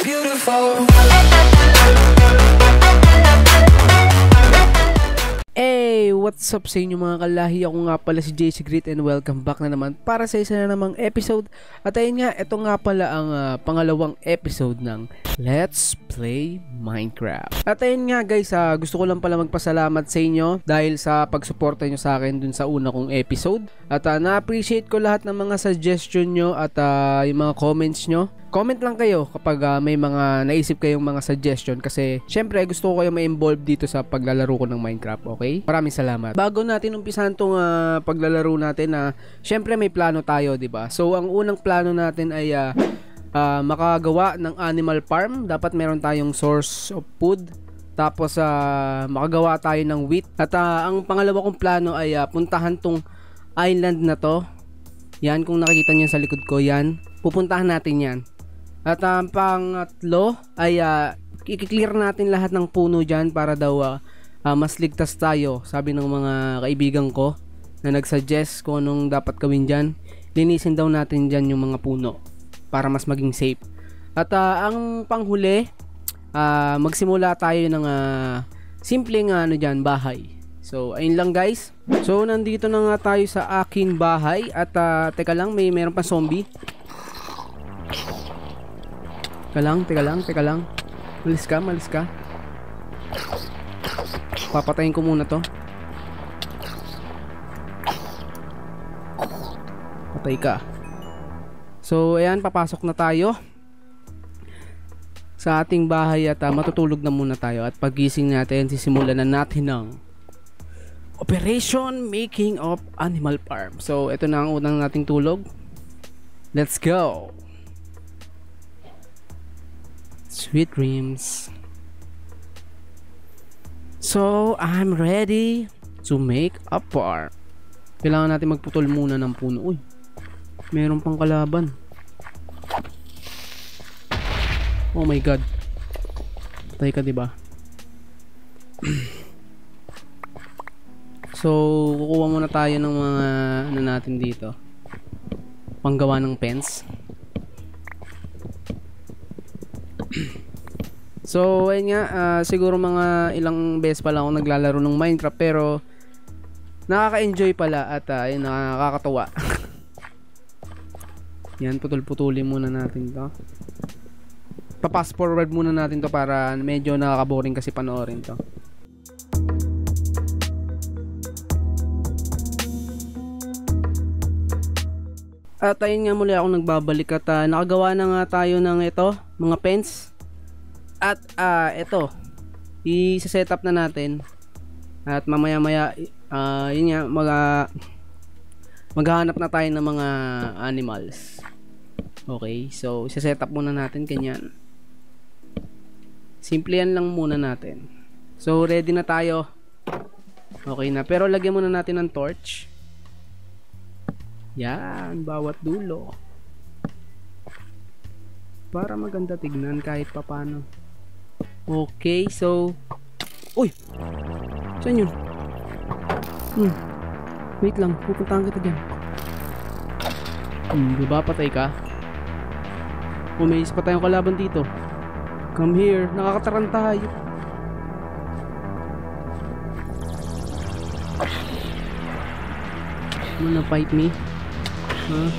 beautiful. Hey, what's up sa inyo mga kalahi? Ako nga pala si JC Great and welcome back na naman para sa isa na namang episode. At ayun nga, ito nga pala ang pangalawang episode ng Let's Play Minecraft. At ayun nga guys, gusto ko lang pala magpasalamat sa inyo dahil sa pagsuporta nyo sa akin dun sa una kong episode. At na-appreciate ko lahat ng mga suggestion nyo at yung mga comments nyo. Comment lang kayo kapag may mga naisip kayong mga suggestion kasi syempre gusto ko kayo ma-involve dito sa paglalaro ko ng Minecraft, okay? Maraming salamat. Bago natin umpisahan tong paglalaro natin syempre may plano tayo, 'di ba? So ang unang plano natin ay makagawa ng animal farm. Dapat meron tayong source of food. Tapos makagawa tayo ng wheat. At ang pangalawa kong plano ay puntahan tong island na to. Yan, kung nakikita niyo sa likod ko, yan. Pupuntahan natin yan. At ang pangatlo ay i-clear natin lahat ng puno dyan para daw mas ligtas tayo. Sabi ng mga kaibigan ko na nagsuggest kung anong dapat gawin dyan. Linisin daw natin dyan yung mga puno para mas maging safe. At ang panghuli, magsimula tayo ng simpleng dyan, bahay. So ayun lang guys. So nandito na nga tayo sa aking bahay. At teka lang, meron pa zombie. Teka lang. Malis ka. Papatayin ko muna to. Patay ka. So ayan, papasok na tayo sa ating bahay at matutulog na muna tayo. At pagising natin, sisimulan na natin ng Operation Making of Animal Farm. So ito na ang unang nating tulog. Let's go. Sweet dreams. So I'm ready to make a farm. Kailangan natin magputol muna ng puno. Uy, meron pang kalaban. Oh my god. Patay ka, diba? So kukuha muna tayo ng mga natin dito. Panggawa ng fence. So ayun nga, siguro mga ilang beses pa lang ako naglalaro ng Minecraft pero nakaka-enjoy pala at ayun, nakakatawa. Yan, putol-putulin muna natin to. Pa-fast forward muna natin to para medyo nakaka-boring kasi panoorin to. At ayun nga, muli akong nagbabalik at nakagawa na nga tayo ng ito, mga fence. At ito, i-set up na natin. At mamaya-maya, yun nga, maghahanap na tayo ng mga animals. Okay, so i-set up muna natin ganyan. Simple yan lang muna natin. So ready na tayo. Okay na, pero lagyan muna natin ng torch. Yan, bawat dulo. Para maganda tignan kahit papano. Okay, so uy! Saan yun? Wait lang, pupuntahan kita dyan. Diba, patay ka? May isa pa tayong kalaban dito. Come here, nakakataranta. Wanna fight me? Huh?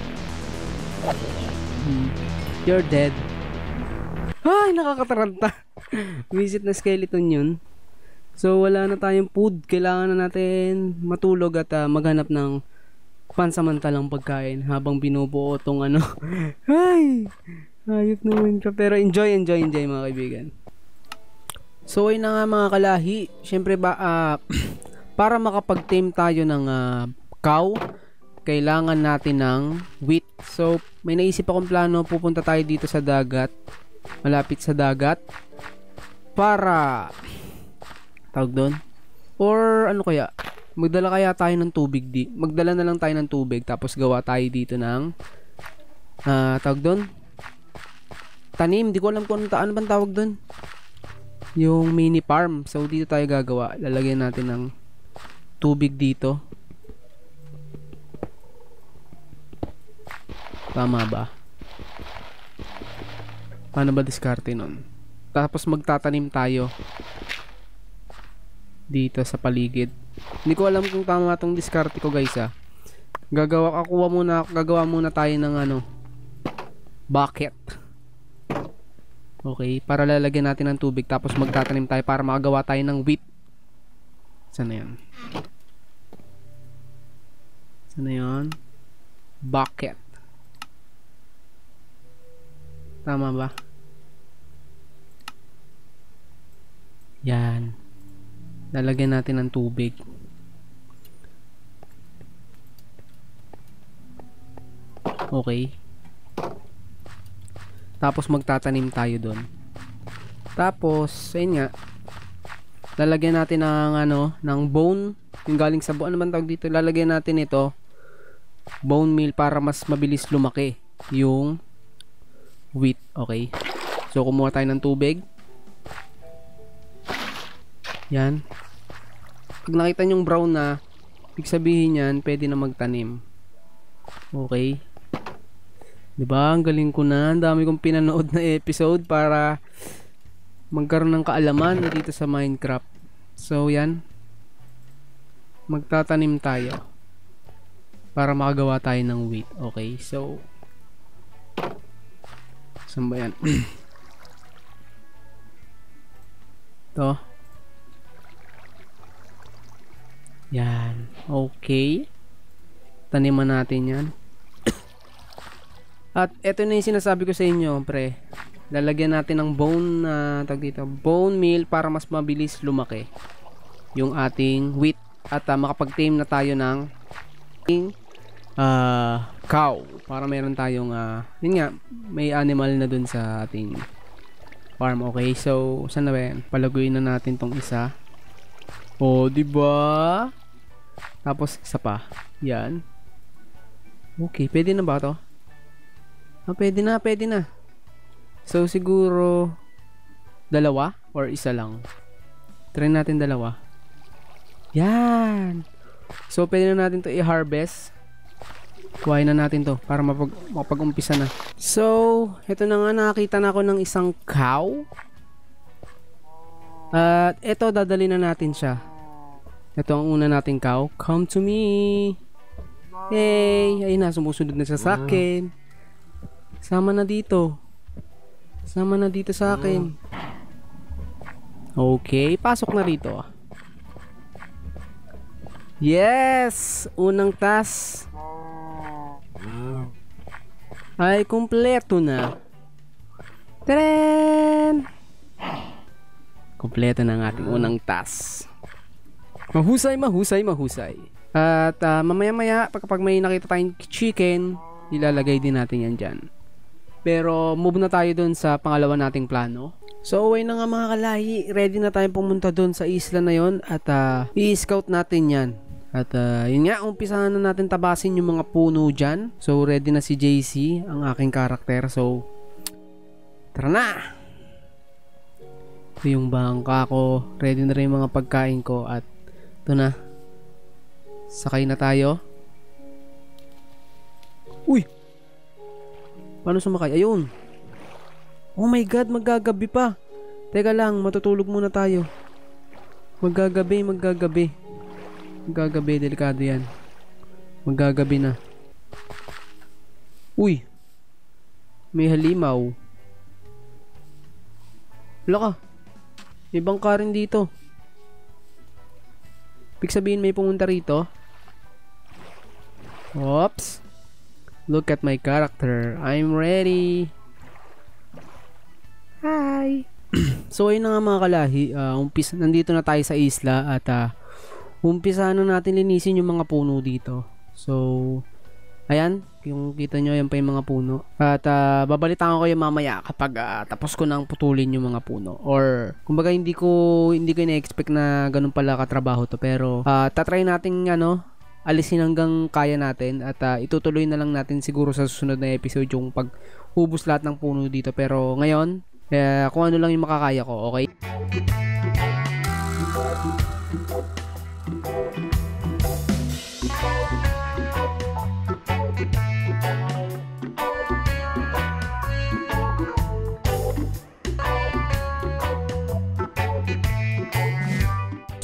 You're dead. Ay, nakakataranta. Visit na skeleton yun. So wala na tayong food. Kailangan na natin matulog at maghanap ng pansamantalang pagkain habang binubuo tong Ay, ayop naman ka. Pero enjoy mga kaibigan. So ayun na nga mga kalahi. Syempre para makapag-tame tayo ng cow, kailangan natin ng wheat. So may naisip akong plano, pupunta tayo dito sa dagat, malapit sa dagat, para tawag doon, or ano kaya, magdala kaya tayo ng tubig magdala na lang tayo ng tubig tapos gawa tayo dito ng tawag doon, tanim. Di ko alam kung ano bang tawag doon, yung mini farm. So dito tayo gagawa, lalagyan natin ng tubig dito. Tama ba? Paano ba diskarte nun? Tapos magtatanim tayo dito sa paligid. Hindi ko alam kung tama tong diskarte ko guys Gagawa muna tayo ng bucket. Okay, para lalagyan natin ng tubig tapos magtatanim tayo para makagawa tayo ng wheat. Saan na yan? Saan na yan? Bucket. Tama ba? Yan. Lalagyan natin ng tubig. Okay. Tapos magtatanim tayo doon. Tapos, ayun nga. Lalagyan natin ng bone, yung galing sa ano man tawag dito. Lalagyan natin ito bone meal para mas mabilis lumaki yung wheat. Okay. So, kumuha tayo ng tubig. Yan. Pag nakita nyong brown na, ibig sabihin yan, pwede na magtanim. Okay. Diba? Ang galing ko na. Ang dami kong pinanood na episode para magkaroon ng kaalaman dito sa Minecraft. So, yan. Magtatanim tayo para makagawa tayo ng wheat. Okay. So, saan ba yan? Ito. Yan. Okay. Taniman natin yan. At eto na yung sinasabi ko sa inyo, pre. Lalagyan natin ng bone meal para mas mabilis lumaki yung ating wheat. At makapag-tame na tayo ng cow. Para meron tayong, yun nga, may animal na dun sa ating farm. Okay, so, saan na ba yan? Palaguin na natin tong isa. O, diba? Tapos, isa pa. Yan. Okay, pwede na ba to? Pwede na, pwede na. So, siguro, dalawa or isa lang? Try natin dalawa. Yan. So, pwede na natin to i-harvest. Kuhain na natin to para mapag-umpisa na. So, ito na nga, nakakita na ako ng isang cow. At ito, dadali na natin siya. Ito ang una nating cow. Come to me. Hey, ayun na, sumusunod na siya sa akin. Sama na dito. Sama na dito sa akin. Okay, pasok na rito. Yes! Unang task ay kumpleto na. Tadaan! Kumpleto na ang ating unang task. Mahusay, mahusay, mahusay. At mamaya-maya, kapag may nakita tayong chicken, ilalagay din natin yan dyan. Pero move na tayo dun sa pangalawa nating plano. So away na nga mga kalahi, ready na tayong pumunta dun sa isla na yon at i-scout natin yan. At yun nga, umpisahan na natin tabasin yung mga puno dyan. So ready na si JC, ang aking karakter. So tara na! Ito yung bangka ko, ready na rin yung mga pagkain ko. At ito na, sakay na tayo. Uy! Paano sumakay? Ayun. Oh my god, maggagabi pa. Teka lang, matutulog muna tayo. Maggagabi. Maggagabi, delikado yan. Maggagabi na. Uy. May halimaw. Wala ka. May bangka rin dito. Ibig sabihin may pumunta rito. Oops. Look at my character. I'm ready. Hi. So ayun na nga mga kalahi, nandito na tayo sa isla at umpisa na natin linisin yung mga puno dito. So ayan, yung kita nyo, yan pa yung mga puno. At babalitaan ko kayo mamaya kapag tapos ko nang putulin yung mga puno. Or kumbaga hindi ko ina-expect na ganun pala katrabaho to, pero tatry nating alisin hanggang kaya natin at itutuloy na lang natin siguro sa susunod na episode yung pag-ubos lahat ng puno dito. Pero ngayon, kung ano lang yung makakaya ko, okay?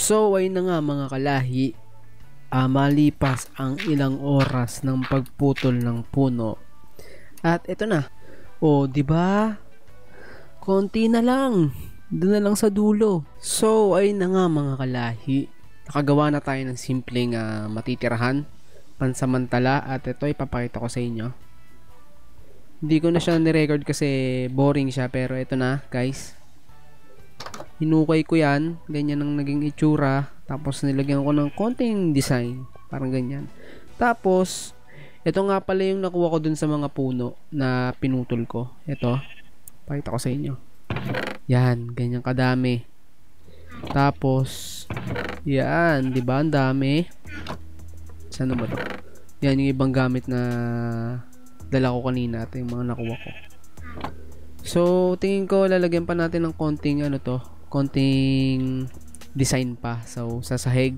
So ayun na nga mga kalahi, malipas ang ilang oras ng pagputol ng puno. At ito na. O, di ba? Konti na lang. Doon na lang sa dulo. So ayun na nga mga kalahi. Nakagawa na tayo ng simpleng matitirahan, pansamantala, at ito ipapakita ko sa inyo. Hindi ko na siya ni-record kasi boring siya, pero ito na guys. Hinukay ko yan, ganyan ang naging itsura, tapos nilagyan ko ng konting design, parang ganyan. Tapos ito nga pala yung nakuha ko dun sa mga puno na pinutol ko. Ito, pakita ko sa inyo. Yan, ganyan kadami. Tapos yan, 'di ba? Ang dami. Saan ba 'to? Yan yung ibang gamit na dala ko kanina at yung mga nakuha ko. So, tingin ko lalagyan pa natin ng konting konting design pa. So, sa sahig.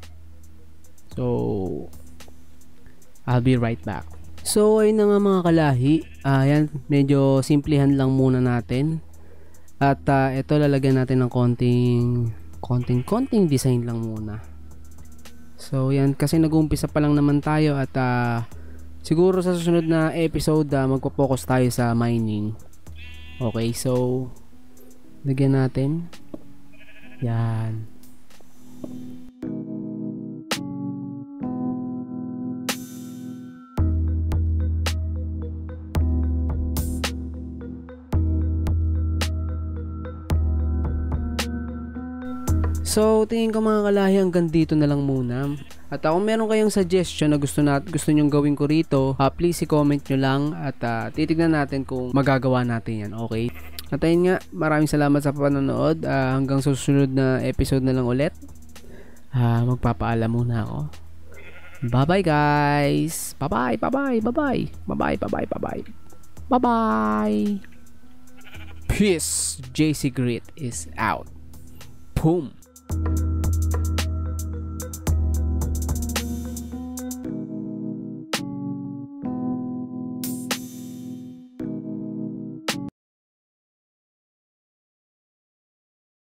So, I'll be right back. So, ayun na nga mga kalahi. Yan, medyo simplihan lang muna natin. At ito lalagyan natin ng konting design lang muna. So yan, kasi nag-uumpisa pa lang naman tayo at siguro sa susunod na episode magpo-focus tayo sa mining. Okay, so lagyan natin. Yan. So, tingin ko mga kalahi hanggang dito na lang muna. At kung meron kayong suggestion na gusto nyong gawin ko rito, please i-comment nyo lang at titignan natin kung magagawa natin yan, okay? At ayun nga, maraming salamat sa panonood. Hanggang susunod na episode na lang ulit. Magpapaalam muna ako. Bye-bye guys! Bye-bye! Bye-bye! Bye-bye! Bye-bye! Bye-bye! Bye-bye! Bye-bye! Peace! JC Grit is out. Boom!